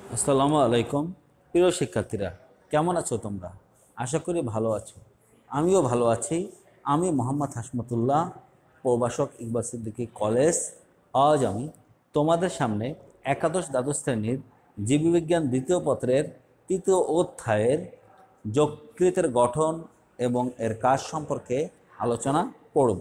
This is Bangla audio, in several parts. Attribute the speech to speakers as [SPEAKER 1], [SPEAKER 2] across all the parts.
[SPEAKER 1] আসসালামু আলাইকুম। প্রিয় শিক্ষার্থীরা, কেমন আছো তোমরা? আশা করি ভালো আছো। আমিও ভালো আছি। আমি মোহাম্মদ হাশমতুল্লাহ, প্রভাষক ইকবাল সিদ্দিকী কলেজ। আজ আমি তোমাদের সামনে একাদশ দ্বাদশ শ্রেণীর জীববিজ্ঞান দ্বিতীয় পত্রের তৃতীয় অধ্যায়ের যকৃতের গঠন এবং এর কাজ সম্পর্কে আলোচনা করব।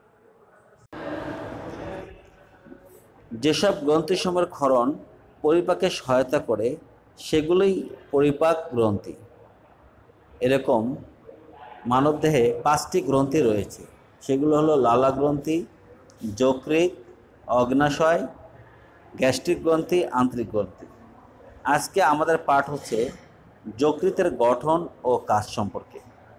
[SPEAKER 1] যেসব গ্রন্থিসমূহের ক্ষরণ পরিপাকে সহায়তা করে সেগুলোই পরিপাক গ্রন্থি। এরকম মানবদেহে 5টি গ্রন্থি রয়েছে। সেগুলো হলো লালা গ্রন্থি, যকৃৎ, অগ্নাশয়, গ্যাস্ট্রিক গ্রন্থি, আন্ত্রিক গ্রন্থি। আজকে আমাদের পাঠ হচ্ছে যকৃতের গঠন ও কাজ সম্পর্কে।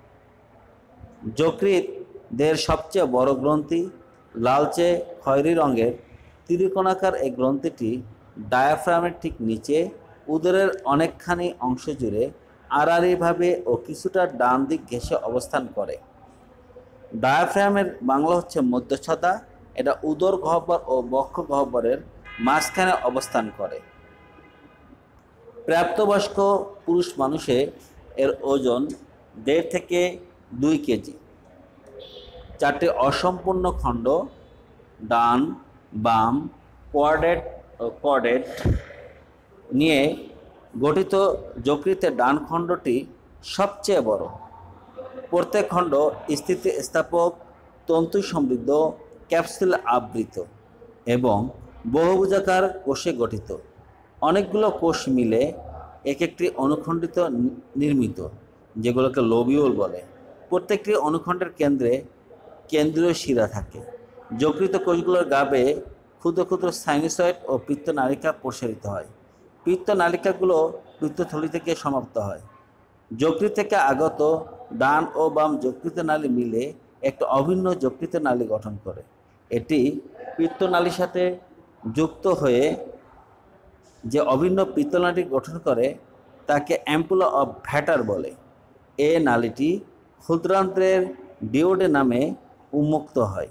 [SPEAKER 1] যকৃৎ দেহের সবচেয়ে বড় গ্রন্থি। লালচে খয়েরি রঙের ত্রিকোণাকার এই গ্রন্থিটি ডায়াফ্রামের ঠিক নিচে উদরের অনেকখানি অংশ জুড়ে আড়াআড়িভাবে ও কিছুটা ডান দিক ঘেঁষে অবস্থান করে। ডায়াফ্রামের বাংলা হচ্ছে মধ্যচ্ছদা। এটা উদর গহ্বর ও বক্ষ গহ্বরের মাঝখানে অবস্থান করে। প্রাপ্তবয়স্ক পুরুষ মানুষে এর ওজন 1.5 থেকে 2 কেজি। 4টি অসম্পূর্ণ খণ্ড ডান, বাম, কোয়াড্রেট নিয়ে গঠিত যকৃতের ডান খণ্ডটি সবচেয়ে বড়। প্রত্যেক খণ্ড স্থিতিস্থাপক তন্তু সমৃদ্ধ ক্যাপসুল আবৃত এবং বহুভুজাকার কোষে গঠিত। অনেকগুলো কোষ মিলে এক একটি অনুখণ্ডিত নির্মিত, যেগুলোকে লোবিউল বলে। প্রত্যেকটি অনুখণ্ডের কেন্দ্রে কেন্দ্রীয় শিরা থাকে। যকৃত কোষগুলোর গাবে ক্ষুদ্র ক্ষুদ্র সাইনোসয়েড ও পিত্তনালিকা প্রসারিত হয়। পিত্তনালিকাগুলো পিত্তথলি থেকে সমাপ্ত হয়। যকৃৎ থেকে আগত ডান ও বাম যকৃত নালী মিলে একটা অভিন্ন যকৃত নালী গঠন করে। এটি পিত্তনালীর সাথে যুক্ত হয়ে যে অভিন্ন পিত্তনালী গঠন করে তাকে অ্যাম্পুলা অফ ভ্যাটার বলে। এ নালীটি ক্ষুদ্রান্ত্রের ডিওডে নামে উন্মুক্ত হয়।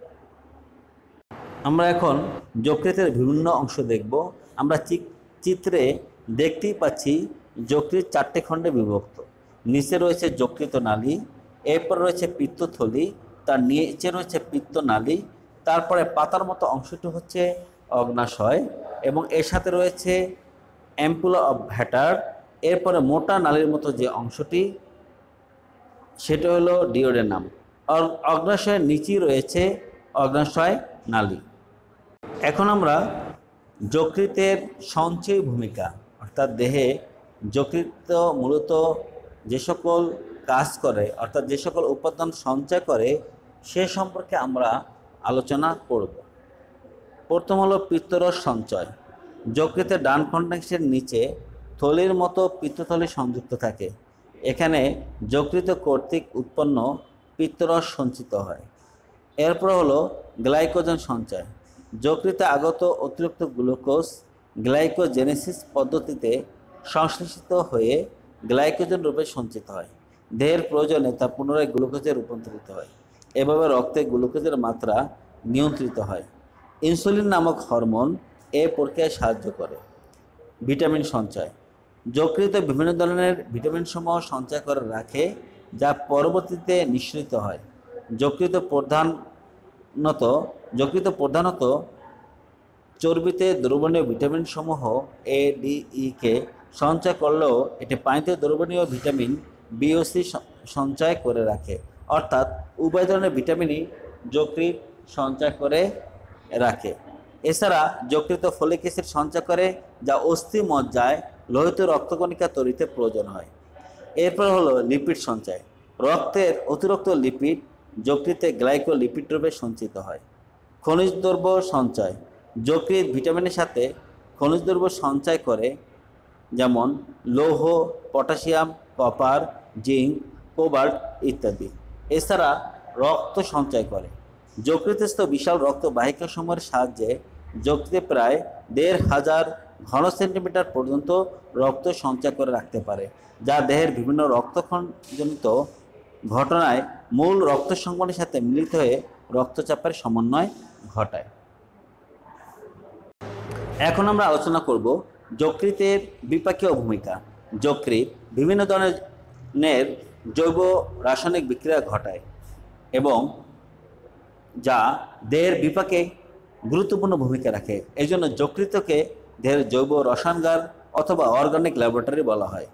[SPEAKER 1] আমরা এখন যকৃতের বিভিন্ন অংশ দেখব। আমরা চিত্রে দেখতেই পাচ্ছি যকৃৎ 4টে খণ্ডে বিভক্ত। নিচে রয়েছে যকৃত নালী, এরপর রয়েছে পিত্তথলি, তার নিচে রয়েছে পিত্তনালী, তারপরে পাতার মতো অংশটি হচ্ছে অগ্নাশয় এবং এর সাথে রয়েছে অ্যাম্পুলা অফ ভ্যাটার। এরপরে মোটা নালীর মতো যে অংশটি সেটা হলো ডিওডেনাম। অগ্নাশয়ের নিচেই রয়েছে অগ্নাশয় নালী। এখন আমরা যকৃতের সঞ্চয় ভূমিকা, অর্থাৎ দেহে যকৃৎ মূলত যে সকল কাজ করে, অর্থাৎ যে সকল উপাদান সঞ্চয় করে সে সম্পর্কে আমরা আলোচনা করব। প্রথম হলো পিত্তরস সঞ্চয়। যকৃতের ডান খণ্ডাংশের নিচে থলির মতো পিত্তথলি সংযুক্ত থাকে। এখানে যকৃত কর্তৃক উৎপন্ন পিত্তরস সঞ্চিত হয়। এরপর হলো গ্লাইকোজেন সঞ্চয়। যকৃতে আগত অতিরিক্ত গ্লুকোজ গ্লাইকোজেনেসিস পদ্ধতিতে সংশ্লেষিত হয়ে গ্লাইকোজেন রূপে সঞ্চিত হয়। দেহের প্রয়োজনে তা পুনরায় গ্লুকোজে রূপান্তরিত হয়। এভাবে রক্তে গ্লুকোজের মাত্রা নিয়ন্ত্রিত হয়। ইনসুলিন নামক হরমোন এ প্রক্রিয়ায় সাহায্য করে। ভিটামিন সঞ্চয়। যকৃত বিভিন্ন ধরনের ভিটামিনসমূহ সঞ্চয় করে রাখে, যা পরবর্তীতে নিঃসরিত হয়। যকৃত প্রধানত চর্বিতে দ্রবণীয় ভিটামিনসমূহ এ, ডি, ই কে সঞ্চয় করলেও এটি পানিতে দ্রবণীয় ভিটামিন বি ও সি সঞ্চয় করে রাখে। অর্থাৎ উভয় ধরনের ভিটামিনই যকৃৎ সঞ্চয় করে রাখে। এছাড়া যকৃত ফলিক অ্যাসিড সঞ্চয় করে, যা অস্থি মজ্জায় লোহিত রক্তকণিকা তৈরিতে প্রয়োজন হয়। এরপর হলো লিপিড সঞ্চয়। রক্তের অতিরিক্ত লিপিড যকৃতে গ্লাইকোলিপিড রূপে সঞ্চিত হয়। খনিজ দ্রব্য সঞ্চয়। যকৃৎ ভিটামিনের সাথে খনিজ দ্রব্য সঞ্চয় করে, যেমন লৌহ, পটাশিয়াম, কপার, জিঙ্ক, কোবাল্ট ইত্যাদি। এছাড়া রক্ত সঞ্চয় করে। যকৃতস্থ বিশাল রক্তবাহিকাসমূহের সাহায্যে যকৃতে প্রায় 1,500 ঘন সেন্টিমিটার পর্যন্ত রক্ত সঞ্চয় করে রাখতে পারে, যা দেহের বিভিন্ন রক্তক্ষরণজনিত ঘটনায় মূল রক্ত সংবহনের সাথে মিলিত হয়ে রক্তচাপের সমন্বয় ঘটায়। এখন আমরা আলোচনা করব যকৃতের বিপাকীয় ভূমিকা। যকৃৎ বিভিন্ন ধরনের জৈব রাসায়নিক বিক্রিয়া ঘটায় এবং যা দেহের বিপাকে গুরুত্বপূর্ণ ভূমিকা রাখে। এই জন্য যকৃতকে দেহের জৈব রসায়নগার অথবা অর্গানিক ল্যাবরেটরি বলা হয়।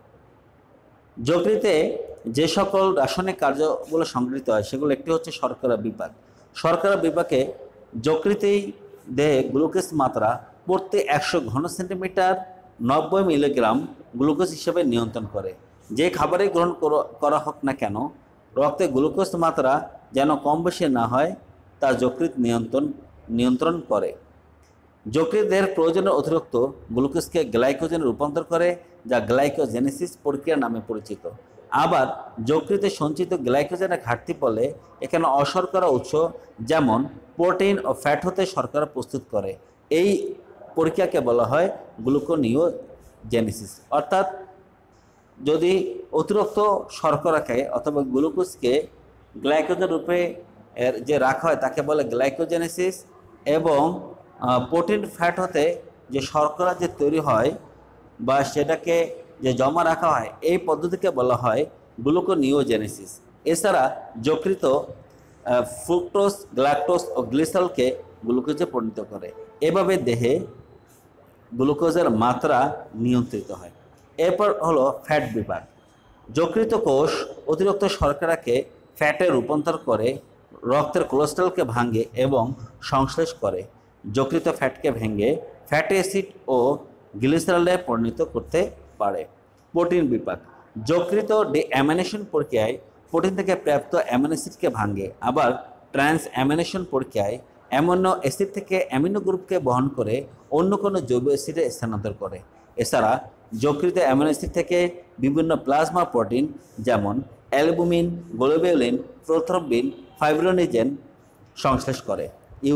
[SPEAKER 1] যকৃতে যে সকল রাসায়নিক কার্যগুলো সংগৃহীত হয় সেগুলো একটি হচ্ছে শর্করা বিপাক। শর্করা বিপাকে যকৃতেই দেহে গ্লুকোজ মাত্রা প্রতি 100 ঘন সেন্টিমিটার 90 মিলিগ্রাম গ্লুকোজ হিসেবে নিয়ন্ত্রণ করে। যে খাবারই গ্রহণ করা হোক না কেন রক্তে গ্লুকোজ মাত্রা যেন কম বেশি না হয় তা যকৃৎ নিয়ন্ত্রণ করে। যকৃৎ দেহের প্রয়োজনের অতিরিক্ত গ্লুকোজকে গ্লাইকোজেনে রূপান্তর করে, যা গ্লাইকোজেনেসিস প্রক্রিয়া নামে পরিচিত। আবার যকৃতে সঞ্চিত গ্লাইকোজেনের ঘাটতি ফলে এখানে অশর্করা উৎস যেমন প্রোটিন ও ফ্যাট হতে শর্করা প্রস্তুত করে। এই প্রক্রিয়াকে বলা হয় গ্লুকোনিওজেনেসিস। অর্থাৎ যদি অতিরিক্ত শর্করাকে অথবা গ্লুকোজকে গ্লাইকোজেন রূপে যে রাখা হয় তাকে বলে গ্লাইকোজেনেসিস, এবং প্রোটিন ফ্যাট হতে যে শর্করা যে তৈরি হয় বা সেটাকে যে জমা রাখা হয় এই পদ্ধতিকে বলা হয় গ্লুকোনিওজেনেসিস। এছাড়া যকৃত ফ্রুক্টোজ, গ্ল্যাকটোজ ও গ্লিসারলকে গ্লুকোজে পরিণত করে। এভাবে দেহে গ্লুকোজের মাত্রা নিয়ন্ত্রিত হয়। এরপর হলো ফ্যাট বিপাক। যকৃত কোষ অতিরিক্ত শর্করাকে ফ্যাটে রূপান্তর করে, রক্তের কোলেস্টেরলকে ভাঙে এবং সংশ্লেষ করে। যকৃত ফ্যাটকে ভেঙে ফ্যাটি অ্যাসিড ও গ্লিসারলে পরিণত করতে পারে। প্রোটিন বিপাক। যকৃত ডিঅ্যামিনেশন প্রক্রিয়ায় প্রোটিন থেকে প্রাপ্ত অ্যামিনো অ্যাসিডকে ভাঙে, আবার ট্রান্স অ্যামিনেশন প্রক্রিয়ায় অ্যামিনো অ্যাসিড থেকে অ্যামিনো গ্রুপকে বহন করে অন্য কোনো জৈব অ্যাসিডে স্থানান্তর করে। এছাড়া যকৃত অ্যামিনো অ্যাসিড থেকে বিভিন্ন প্লাজমা প্রোটিন যেমন অ্যালবুমিন, গ্লোবিউলিন, প্রোথ্রম্বিন, ফাইব্রোনিজেন সংশ্লেষ করে।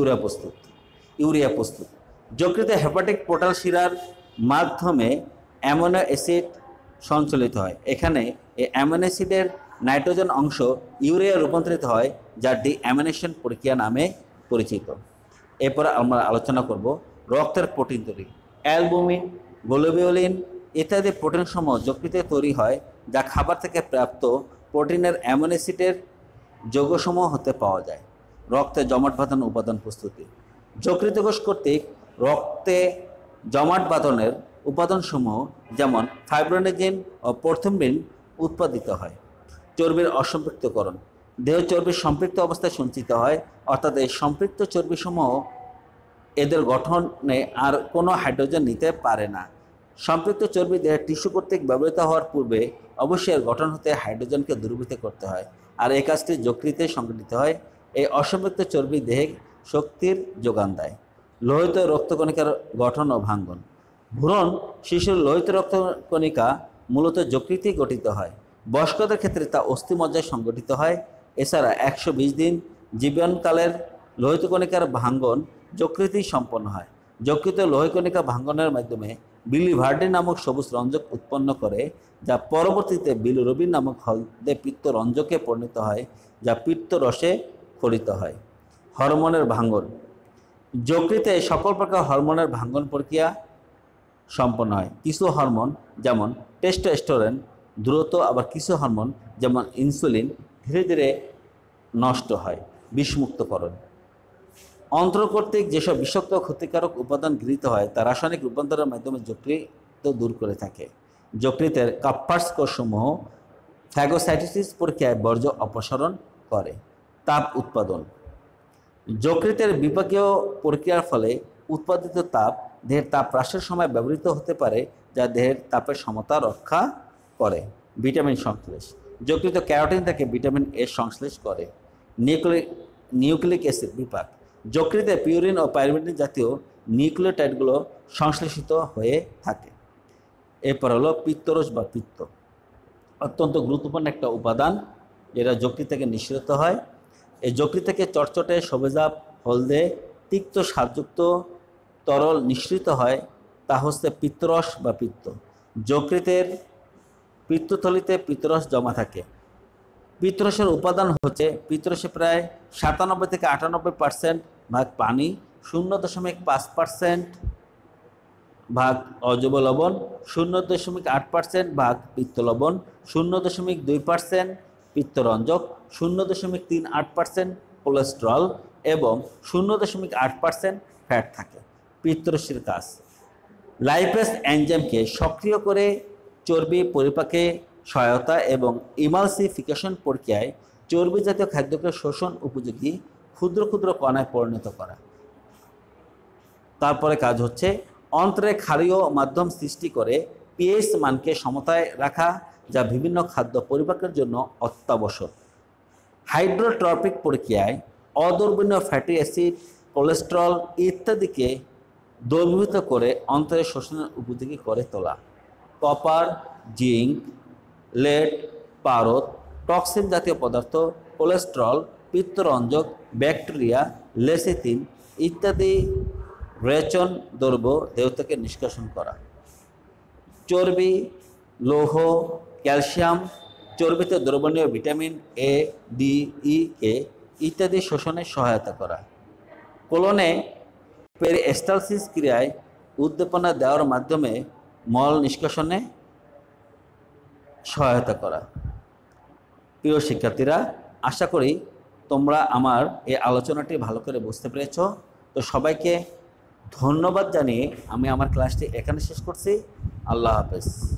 [SPEAKER 1] ইউরিয়া প্রস্তুত। যকৃতে হেপাটিক পোর্টাল শিরার মাধ্যমে অ্যামিনো অ্যাসিড সঞ্চালিত হয়। এখানে এই অ্যামিনো অ্যাসিডের নাইট্রোজেন অংশ ইউরিয়া রূপান্তরিত হয়, যা ডিঅ্যামিনেশন প্রক্রিয়া নামে পরিচিত। এরপরে আমরা আলোচনা করব রক্তের প্রোটিন তৈরি। অ্যালবুমিন, গ্লোবিউলিন ইত্যাদি প্রোটিন সমূহ যকৃতে তৈরি হয়, যা খাবার থেকে প্রাপ্ত প্রোটিনের অ্যামিনো অ্যাসিডের যৌগসমূহ হতে পাওয়া যায়। রক্তে জমাট বাঁধানো উপাদান প্রস্তুতি। যকৃত কোষ কর্তৃক রক্তে জমাট বাঁধনের উপাদানসমূহ যেমন ফাইব্রোনিজেন ও প্রথম্বিন উৎপাদিত হয়। চর্বির অসম্পৃক্তকরণ। দেহ চর্বির সম্পৃক্ত অবস্থায় সঞ্চিত হয়, অর্থাৎ এই সম্পৃক্ত চর্বিসমূহ এদের গঠনে আর কোনো হাইড্রোজেন নিতে পারে না। সম্পৃক্ত চর্বি দেহের টিস্যু কর্তৃক ব্যবহৃত হওয়ার পূর্বে অবশ্যই এর গঠন হতে হাইড্রোজেনকে দূরীভূত করতে হয়, আর এই কাজটি যকৃতে সংঘটিত হয়। এই অসম্পৃক্ত চর্বি দেহে শক্তির যোগান দেয়। লোহিত রক্তকণিকার গঠন ও ভাঙ্গন। ভ্রূণ শিশুর লোহিত রক্তকণিকা মূলত যকৃতেই গঠিত হয়। বয়স্কদের ক্ষেত্রে তা অস্থিমজ্জায় সংগঠিত হয়। এছাড়া 120 দিন জীবনকালের লোহিত কণিকার ভাঙ্গন যকৃতেই সম্পন্ন হয়। যকৃত লোহিত কণিকা ভাঙ্গনের মাধ্যমে বিলিভার্ডিন নামক সবুজ রঞ্জক উৎপন্ন করে, যা পরবর্তীতে বিলিরুবিন নামক হলদে পিত্ত রঞ্জকে পরিণত হয়, যা পিত্ত রসে ক্ষরিত হয়। হরমোনের ভাঙ্গন। যকৃতে সকল প্রকার হরমোনের ভাঙ্গন প্রক্রিয়া সম্পন্ন হয়। কিছু হরমোন যেমন টেস্টোস্টেরন দ্রুত, আবার কিছু হরমোন যেমন ইনসুলিন ধীরে ধীরে নষ্ট হয়। বিষমুক্তকরণ। অন্ত্র কর্তৃক যেসব বিষাক্ত ক্ষতিকারক উপাদান গৃহীত হয় তা রাসায়নিক রূপান্তরের মাধ্যমে যকৃত দূর করে থাকে। যকৃতের কাপ্পার্স কোষসমূহ ফ্যাগোসাইটোসিস প্রক্রিয়ায় বর্জ্য অপসারণ করে। তাপ উৎপাদন। যকৃতের বিপাকীয় প্রক্রিয়ার ফলে উৎপাদিত তাপ দেহের তাপ হ্রাসের সময় ব্যবহৃত হতে পারে, যা দেহের তাপের সমতা রক্ষা করে। ভিটামিন সংশ্লেষ। যকৃত ক্যারোটিন থেকে ভিটামিন এ সংশ্লেষ করে। নিউক্লিক অ্যাসিড বিপাক। যকৃতে পিউরিন ও পাইরিমিডিন জাতীয় নিউক্লিওটাইডগুলো সংশ্লেষিত হয়ে থাকে। এরপর হলো পিত্তরস বা পিত্ত। অত্যন্ত গুরুত্বপূর্ণ একটা উপাদান, যেটা যকৃত থেকে নিঃসৃত হয়। এই যকৃত থেকে চটচটে সবুজাভ হলদে তিক্ত স্বাদযুক্ত তরল নিঃসৃত হয়, তা হচ্ছে পিত্তরস বা পিত্ত। যকৃতের পিত্তথলিতে পিত্তরস জমা থাকে। পিত্তরসের উপাদান হচ্ছে পিত্তরসে প্রায় 97 থেকে 98% ভাগ পানি, 0.5% ভাগ অজৈব লবণ, 0.8% ভাগ পিত্ত লবণ, 0.2% পিত্তরঞ্জক, 0.38% কোলেস্টেরল এবং 0.8% ফ্যাট থাকে। পিত্তরসের কাজ, লাইপেজ এনজাইমকে সক্রিয় করে চর্বি পরিপাকে সহায়তা এবং ইমালসিফিকেশন প্রক্রিয়ায় চর্বি জাতীয় খাদ্যকে শোষণ উপযোগী ক্ষুদ্র ক্ষুদ্র কণায় পরিণত করা। তারপরে কাজ হচ্ছে অন্ত্রে ক্ষারীয় মাধ্যম সৃষ্টি করে পিএইচ মানকে সমতায় রাখা, যা বিভিন্ন খাদ্য পরিপাকের জন্য অত্যাবশ্যক। হাইড্রোট্রপিক প্রক্রিয়ায় অদ্রবণীয় ফ্যাটি অ্যাসিড, কোলেস্টেরল ইত্যাদিকে দ্রবীভূত করে অন্ত্রে শোষণের উপযোগী করে তোলা। কপার, জিঙ্ক, লেড, পারদ, টক্সিন জাতীয় পদার্থ, কোলেস্টেরল, পিত্তরঞ্জক, ব্যাকটেরিয়া, লেসিথিন ইত্যাদি রেচন দ্রব্য দেহ থেকে নিষ্কাশন করা। চর্বি, লৌহ, ক্যালসিয়াম, চর্বিতে দ্রবণীয় ভিটামিন এ, ডি, ই, কে ইত্যাদি শোষণে সহায়তা করা। কোলনে পেরিস্টালসিস ক্রিয়ায় উদ্দীপনা দেওয়ার মাধ্যমে মল নিষ্কাশনে সহায়তা করা। প্রিয় শিক্ষার্থীরা, আশা করি তোমরা আমার এই আলোচনাটি ভালো করে বুঝতে পেরেছ। তো সবাইকে ধন্যবাদ জানিয়ে আমি আমার ক্লাসটি এখানে শেষ করছি। আল্লাহ হাফেজ।